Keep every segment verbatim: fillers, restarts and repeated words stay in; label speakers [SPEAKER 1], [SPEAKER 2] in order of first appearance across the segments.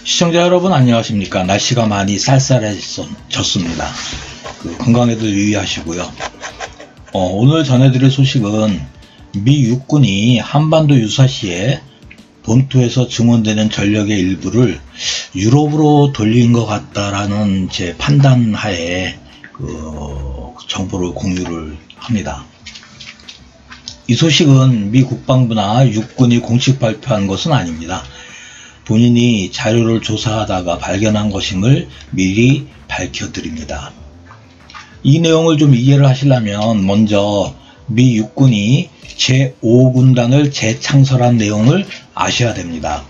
[SPEAKER 1] 시청자 여러분 안녕하십니까. 날씨가 많이 쌀쌀해졌습니다. 그 건강에도 유의하시고요. 어, 오늘 전해드릴 소식은 미 육군이 한반도 유사시에 본토에서 증원되는 전력의 일부를 유럽으로 돌린 것 같다라는 제 판단하에 그 정보를 공유를 합니다. 이 소식은 미 국방부나 육군이 공식 발표한 것은 아닙니다. 본인이 자료를 조사하다가 발견한 것임을 미리 밝혀드립니다. 이 내용을 좀 이해를 하시려면 먼저 미 육군이 제오 군단을 재창설한 내용을 아셔야 됩니다.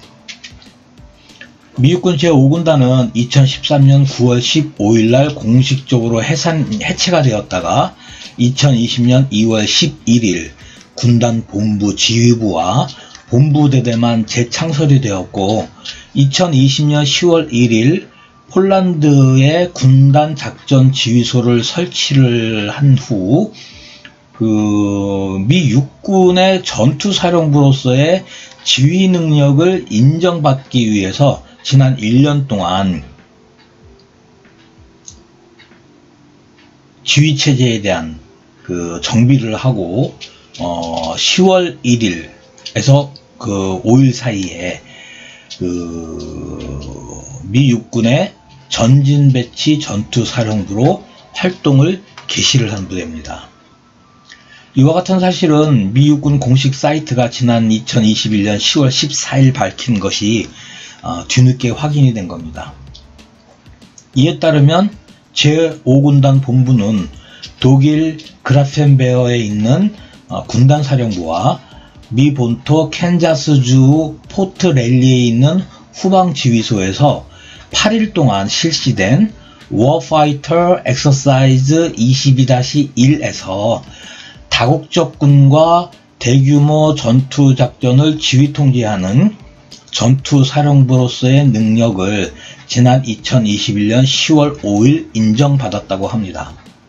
[SPEAKER 1] 미 육군 제오 군단은 이천십삼 년 구월 십오일 날 공식적으로 해산, 해체가 되었다가 이천이십 년 이월 십일일 군단 본부 지휘부와 본부대대만 재창설이 되었고 이천이십 년 시월 일일 폴란드에 군단 작전 지휘소를 설치를 한 후 그 미 육군의 전투사령부로서의 지휘 능력을 인정받기 위해서 지난 일 년 동안 지휘 체제에 대한 그 정비를 하고 어 시월 일일에서 그 오일 사이에 그 미 육군의 전진 배치 전투사령부로 활동을 개시를 한 부대입니다. 이와 같은 사실은 미 육군 공식 사이트가 지난 이천이십일 년 시월 십사일 밝힌 것이 어, 뒤늦게 확인이 된 겁니다. 이에 따르면 제오 군단 본부는 독일 그라펜베어에 있는 어, 군단 사령부와 미 본토 캔자스주 포트 랠리에 있는 후방지휘소에서 팔 일 동안 실시된 워파이터 엑서사이즈 이십이 일에서 다국적군과 대규모 전투작전을 지휘 통제하는 전투사령부로서의 능력을 지난 이천이십일 년 시월 오일 인정받았다고 합니다.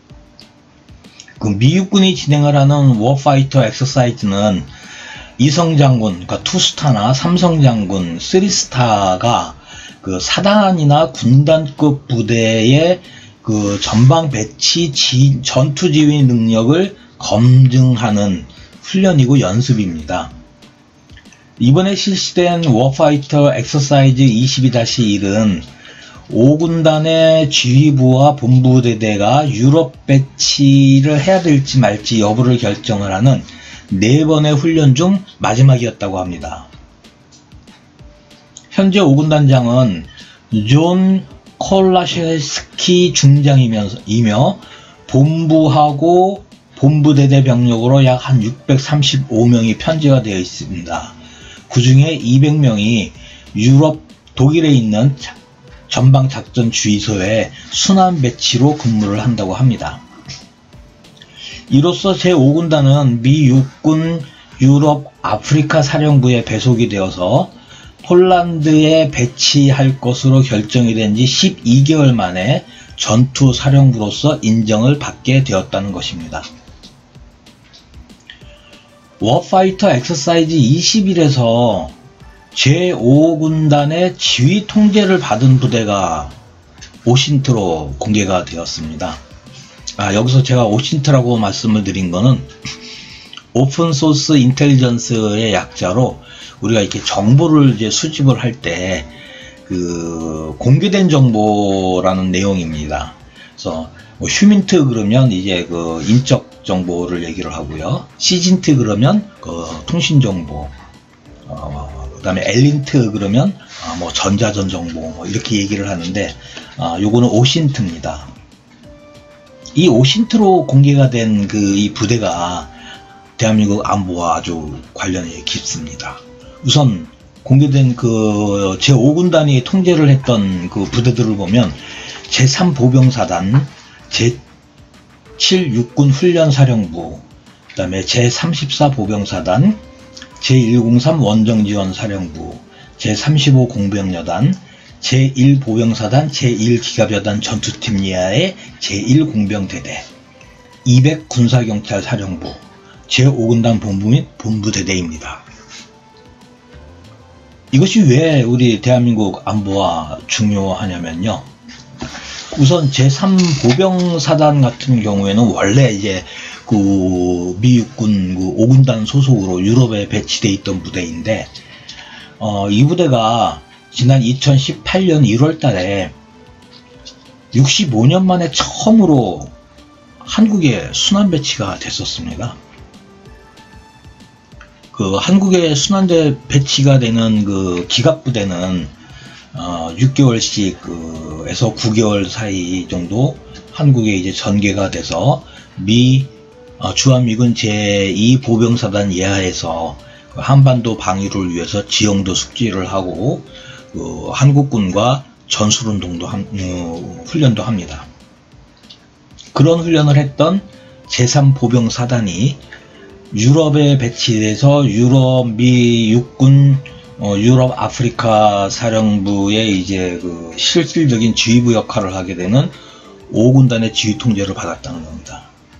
[SPEAKER 1] 그 미 육군이 진행을 하는 워파이터 엑서사이즈는 이성장군, 그러니까 투스타나 삼성장군, 쓰리스타가 그 사단이나 군단급 부대의 그 전방 배치 지, 전투 지휘 능력을 검증하는 훈련이고 연습입니다. 이번에 실시된 워파이터 엑서사이즈 이십이 일은 오 군단의 지휘부와 본부대대가 유럽 배치를 해야 될지 말지 여부를 결정을 하는 네 번의 훈련 중 마지막이었다고 합니다. 현재 오 군단장은 존 콜라셰스키 중장이며 본부하고 본부대대 병력으로 약 한 육백삼십오 명이 편제가 되어 있습니다. 그 중에 이백 명이 유럽 독일에 있는 전방작전주의소에 순환 배치로 근무를 한다고 합니다. 이로써 제오 군단은 미 육군 유럽 아프리카 사령부에 배속이 되어서 폴란드에 배치할 것으로 결정이 된 지 십이 개월 만에 전투사령부로서 인정을 받게 되었다는 것입니다. 워파이터 엑서사이즈 이십일에서 제오 군단의 지휘 통제를 받은 부대가 오신트로 공개가 되었습니다. 아, 여기서 제가 오신트라고 말씀을 드린 거는 오픈소스 인텔리전스의 약자로 우리가 이렇게 정보를 이제 수집을 할 때 그 공개된 정보라는 내용입니다. 그래서 뭐 휴민트 그러면 이제 그 인적 정보를 얘기를 하고요. 시진트 그러면 그 통신 정보, 어, 그다음에 엘린트 그러면 어, 뭐 전자전 정보 뭐 이렇게 얘기를 하는데 어, 요거는 오신트입니다. 이 오신트로 공개가 된 그 이 부대가 대한민국 안보와 아주 관련이 깊습니다. 우선 공개된 그 제오 군단이 통제를 했던 그 부대들을 보면 제삼 보병사단, 제칠 육군 훈련사령부, 그 다음에 제삼십사 보병사단, 제일공삼 원정지원사령부, 제삼십오 공병여단, 제일 보병사단, 제일 기갑여단 전투팀 이하의 제일 공병대대, 이백 군사경찰사령부, 제오 군단 본부 및 본부대대입니다. 이것이 왜 우리 대한민국 안보와 중요하냐면요. 우선 제삼 보병사단 같은 경우에는 원래 이제 그 미육군 그 오 군단 소속으로 유럽에 배치되어 있던 부대인데, 어, 이 부대가 지난 이천십팔 년 일월 달에 육십오 년 만에 처음으로 한국에 순환 배치가 됐었습니다. 그 한국에 순환대 배치가 되는 그 기갑부대는 어, 육 개월씩 그 에서 구 개월 사이 정도 한국에 이제 전개가 돼서 미 어, 주한미군 제이 보병사단 예하에서 그 한반도 방위를 위해서 지형도 숙지를 하고 그 한국군과 전술운동도 함, 어, 훈련도 합니다. 그런 훈련을 했던 제삼 보병사단이 유럽에 배치돼서 유럽 미 육군 어, 유럽 아프리카 사령부의 이제 그 실질적인 지휘부 역할을 하게 되는 오 군단의 지휘 통제를 받았다는 겁니다.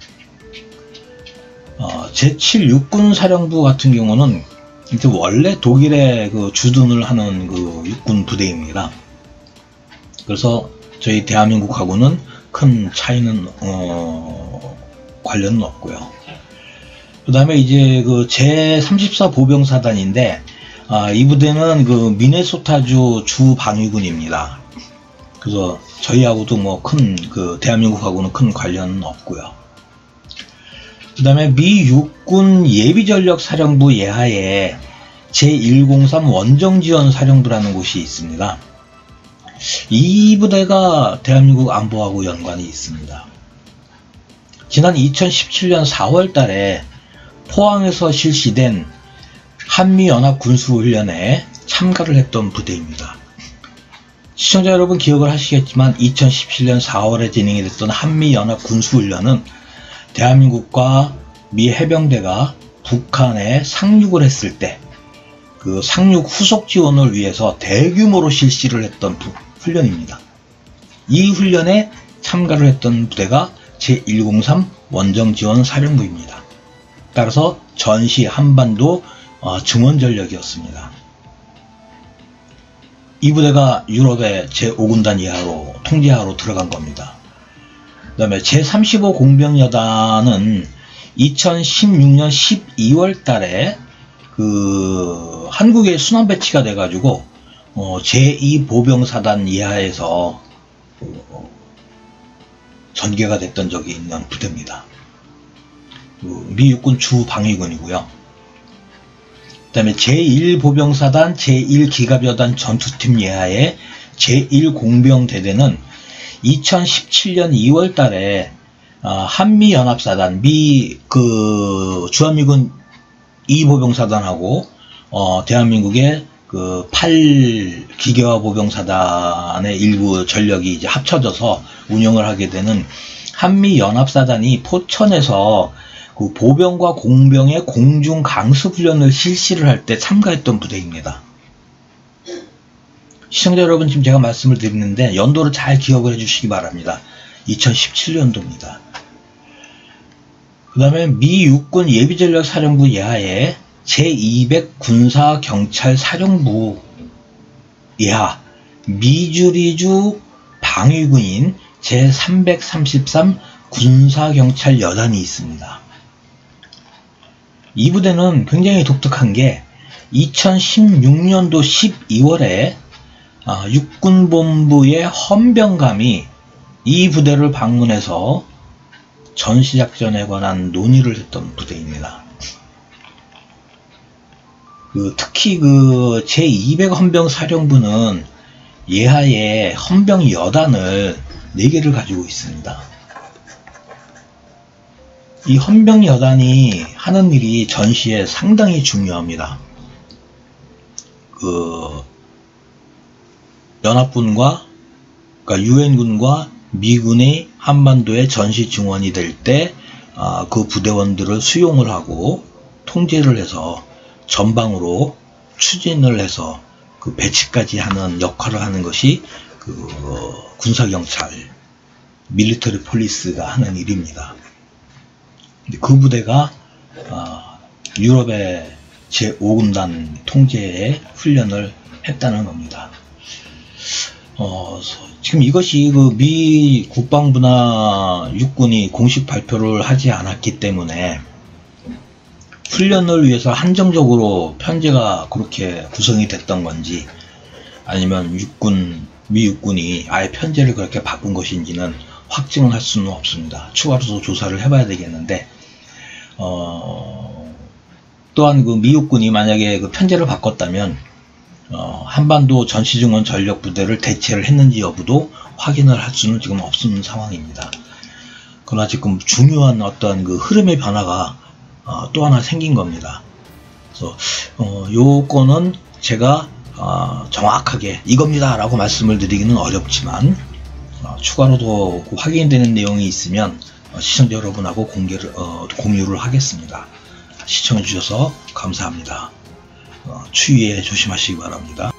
[SPEAKER 1] 어, 제칠 육군 사령부 같은 경우는 원래 독일에 그 주둔을 하는 그 육군 부대입니다. 그래서 저희 대한민국하고는 큰 차이는 어, 관련은 없고요. 그 다음에 이제 그 제삼십사 보병사단인데, 아, 이 부대는 그 미네소타주 주방위군입니다. 그래서 저희하고도 뭐 큰 그 대한민국하고는 큰 관련은 없고요. 그 다음에 미 육군 예비전력사령부 예하에 제일공삼 원정지원사령부라는 곳이 있습니다. 이 부대가 대한민국 안보하고 연관이 있습니다. 지난 이천십칠 년 사월 달에 포항에서 실시된 한미연합군수훈련에 참가를 했던 부대입니다. 시청자 여러분 기억을 하시겠지만 이천십칠 년 사월에 진행이 됐던 한미연합군수훈련은 대한민국과 미 해병대가 북한에 상륙을 했을 때 그 상륙 후속 지원을 위해서 대규모로 실시를 했던 훈련입니다. 이 훈련에 참가를 했던 부대가 제일공삼 원정지원사령부입니다. 따라서 전시 한반도 어, 증원전력이었습니다. 이 부대가 유럽의 제오 군단 이하로 통제하로 들어간 겁니다. 그 다음에 제삼십오 공병여단은 이천십육 년 십이월 달에 그 한국에 순환 배치가 돼가지고 어, 제이 보병사단 이하에서 어, 전개가 됐던 적이 있는 부대입니다. 그 미 육군 주방위군이고요. 그 다음에 제일 보병사단 제일 기갑여단 전투팀 예하의 제일 공병대대는 이천십칠 년 이월 달에 어, 한미연합사단 미 그 주한미군 이 보병사단하고 어, 대한민국의 그 팔 기계화 보병사단의 일부 전력이 이제 합쳐져서 운영을 하게 되는 한미연합사단이 포천에서 그 보병과 공병의 공중 강습 훈련을 실시를 할 때 참가했던 부대입니다. 시청자 여러분, 지금 제가 말씀을 드리는데 연도를 잘 기억을 해주시기 바랍니다. 이천십칠 년도입니다. 그 다음에 미 육군 예비전력사령부 예하에 제이백 군사경찰사령부 예하 미주리주 방위군인 제삼백삼십삼 군사경찰여단이 있습니다. 이 부대는 굉장히 독특한 게 이천십육 년도 십이월에 육군본부의 헌병감이 이 부대를 방문해서 전시작전에 관한 논의를 했던 부대입니다. 그 특히 그 제이백 헌병사령부는 예하에 헌병여단을 네 개를 가지고 있습니다. 이 헌병여단이 하는 일이 전시에 상당히 중요합니다. 그 연합군과 그러니까 유엔군과 미군의 한반도에 전시 증원이 될 때 그 부대원들을 수용을 하고 통제를 해서 전방으로 추진을 해서 그 배치까지 하는 역할을 하는 것이 그 군사경찰 밀리터리 폴리스가 하는 일입니다. 그 부대가 유럽에 제오 군단 통제에 훈련을 했다는 겁니다. 어, 지금 이것이 그 미 국방부나 육군이 공식 발표를 하지 않았기 때문에 훈련을 위해서 한정적으로 편제가 그렇게 구성이 됐던 건지, 아니면 육군, 미 육군이 아예 편제를 그렇게 바꾼 것인지는 확증을 할 수는 없습니다. 추가로서 조사를 해봐야 되겠는데, 어, 또한 그 미 육군이 만약에 그 편제를 바꿨다면 어, 한반도 전시증원 전력 부대를 대체를 했는지 여부도 확인을 할 수는 지금 없는 상황입니다. 그러나 지금 중요한 어떤 그 흐름의 변화가 어, 또 하나 생긴 겁니다. 그래서 어, 요거는 제가 어, 정확하게 이겁니다 라고 말씀을 드리기는 어렵지만, 어, 추가로 더 확인되는 내용이 있으면 어, 시청자 여러분하고 공개를, 어, 공유를 하겠습니다. 시청해 주셔서 감사합니다. 어, 추위에 조심하시기 바랍니다.